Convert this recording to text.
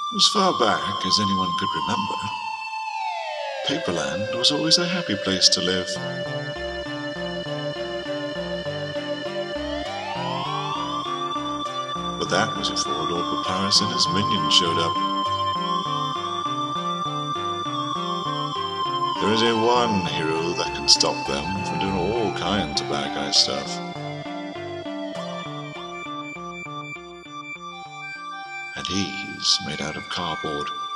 As far back as anyone could remember, Paperland was always a happy place to live. But that was before Lord Papyrus and his minions showed up. There is a one hero that can stop them from doing all kinds of bad guy stuff. And he's made out of cardboard.